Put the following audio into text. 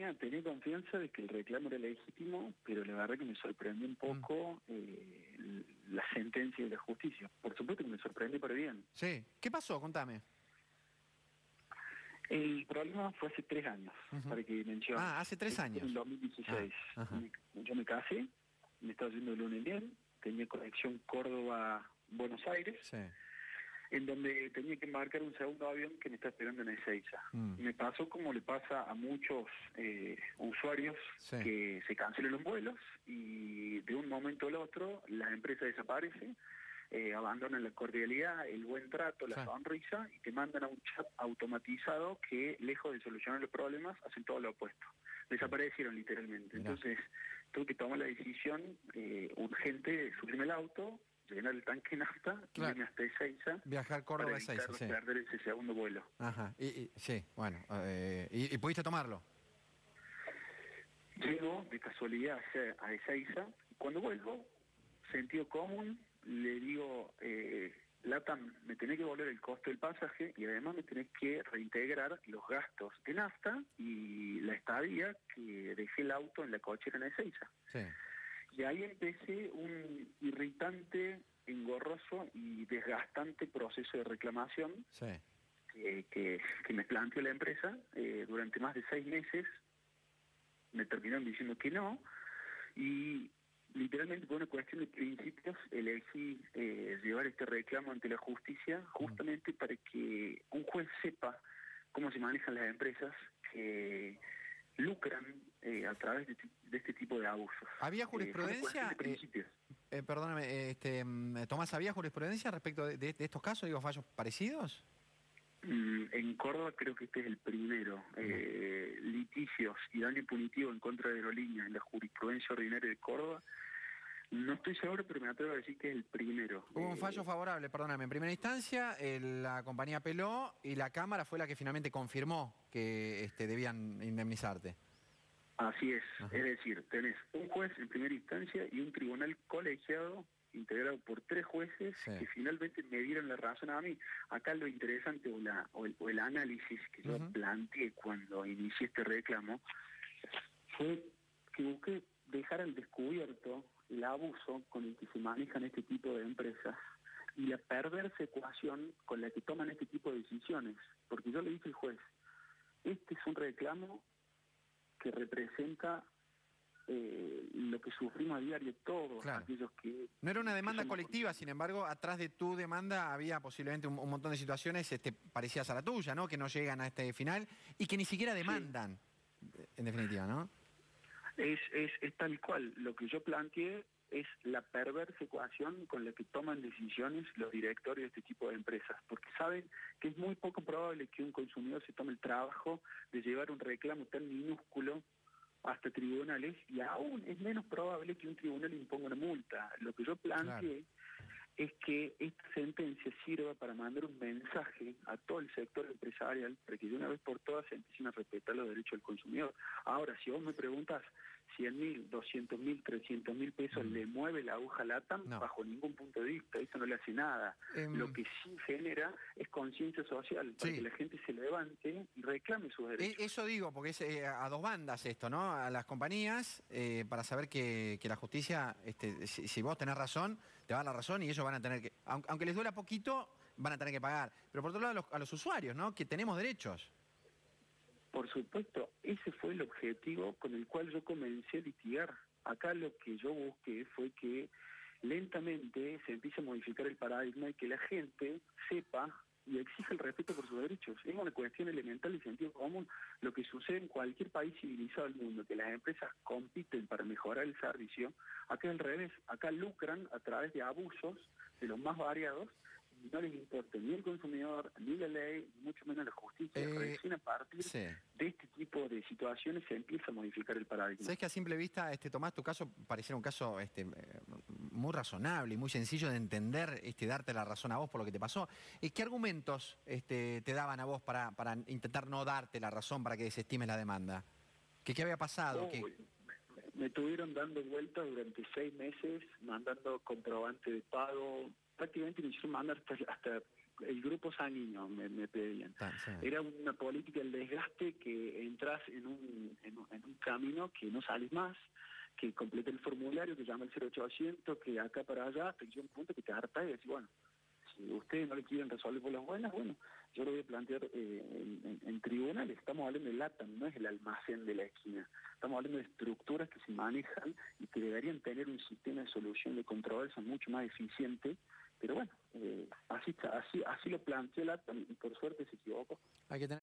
tenía confianza de que el reclamo era legítimo, pero la verdad que me sorprendió un poco la sentencia de la justicia. Por supuesto que me sorprendió, pero bien. Sí. ¿Qué pasó? Contame. El problema fue hace 3 años, para que menciones. Ah, hace 3 años. En 2016. Yo me casé, me estaba yendo de luna y miel, tenía conexión Córdoba-Buenos Aires, Sí. en donde tenía que embarcar un segundo avión que me está esperando en Ezeiza. Me pasó como le pasa a muchos usuarios, Sí. que se cancelan los vuelos y de un momento al otro la empresa desaparece, abandonan la cordialidad, el buen trato, la sonrisa, y te mandan a un chat automatizado que, lejos de solucionar los problemas, hacen todo lo opuesto. Desaparecieron literalmente. Mirá. Entonces tuve que tomar la decisión urgente de subirme al auto, llenar el tanque de nafta, irme hasta Ezeiza, viajar Córdoba a Ezeiza, para evitar perder ese segundo vuelo. Ajá. Sí, bueno. ¿Y pudiste tomarlo? Llego de casualidad a Ezeiza, y cuando vuelvo, sentido común, le digo, LATAM, me tenés que volver el costo del pasaje y además me tenés que reintegrar los gastos de nafta y la estadía que dejé el auto en la cochera en Ezeiza. Sí. Y ahí empecé un irritante, engorroso y desgastante proceso de reclamación que me planteó la empresa. Durante más de 6 meses me terminaron diciendo que no, y literalmente por una cuestión de principios elegí llevar este reclamo ante la justicia, justamente para que un juez sepa cómo se manejan las empresas que lucran a través de este tipo de abusos. ¿Había jurisprudencia? Perdóname, Tomás, ¿había jurisprudencia respecto de estos casos, digo, fallos parecidos? En Córdoba creo que este es el primero. Litigios y daño punitivo en contra de aerolíneas en la jurisprudencia ordinaria de Córdoba, no estoy seguro, pero me atrevo a decir que es el primero. Hubo un fallo favorable, perdóname, en primera instancia la compañía apeló y la Cámara fue la que finalmente confirmó que debían indemnizarte. Así es. Es decir, tenés un juez en primera instancia y un tribunal colegiado integrado por 3 jueces que finalmente me dieron la razón a mí. Acá lo interesante o el análisis que yo planteé cuando inicié este reclamo fue que busqué dejar al descubierto el abuso con el que se manejan este tipo de empresas y la perversa ecuación con la que toman este tipo de decisiones. Porque yo le dije al juez, este es un reclamo que representa lo que sufrimos a diario todos aquellos que... No era una demanda colectiva, sin embargo, atrás de tu demanda había posiblemente un montón de situaciones parecidas a la tuya, ¿no? Que no llegan a este final y que ni siquiera demandan, en definitiva, ¿no? Es tal cual. Lo que yo planteé es la perversa ecuación con la que toman decisiones los directorios de este tipo de empresas, porque saben que es muy poco probable que un consumidor se tome el trabajo de llevar un reclamo tan minúsculo hasta tribunales, y aún es menos probable que un tribunal le imponga una multa. Lo que yo planteé es que esta sentencia sirva para mandar un mensaje a todo el sector empresarial para que de una vez por todas se empiecen a respetar los derechos del consumidor. Ahora, si vos me preguntas 100.000, 200.000, 300.000 pesos le mueve la aguja LATAM, bajo ningún punto de vista, eso no le hace nada. Lo que sí genera es conciencia social, para que la gente se levante y reclame sus derechos. Eso digo, porque es a dos bandas esto, ¿no? A las compañías, para saber que la justicia, si vos tenés razón, te va a dar la razón y ellos van a tener que, aunque les duela poquito, van a tener que pagar. Pero por otro lado, a los usuarios, ¿no? Que tenemos derechos. Por supuesto, ese fue el objetivo con el cual yo comencé a litigar. Acá lo que yo busqué fue que lentamente se empiece a modificar el paradigma y que la gente sepa y exija el respeto por sus derechos. Es una cuestión elemental de sentido común. Lo que sucede en cualquier país civilizado del mundo, que las empresas compiten para mejorar el servicio, acá al revés, acá lucran a través de abusos de los más variados, y no les importa ni el consumidor, ni la ley, ni mucho menos la justicia. Recién a partir de este tipo de situaciones se empieza a modificar el paradigma. ¿Sabes que a simple vista, Tomás, tu caso pareciera un caso muy razonable y muy sencillo de entender, darte la razón a vos por lo que te pasó? ¿Qué argumentos te daban a vos para intentar no darte la razón, para que desestimes la demanda? ¿Qué había pasado? Me estuvieron dando vueltas durante 6 meses, mandando comprobante de pago. Prácticamente me hicieron mandar hasta el grupo sanguíneo me pedían. Era una política del desgaste, que entras en camino que no sales más, que complete el formulario, que llama el 0800, que acá para allá, hasta que llega un punto que te harta y decís, bueno, si ustedes no le quieren resolver por las buenas, bueno, yo lo voy a plantear en tribunal. Estamos hablando de LATAM, no es el almacén de la esquina. Estamos hablando de estructuras que se manejan y que deberían tener un sistema de solución de controversia mucho más eficiente, pero bueno, así lo planteó LATAM y por suerte se equivocó. Hay que tener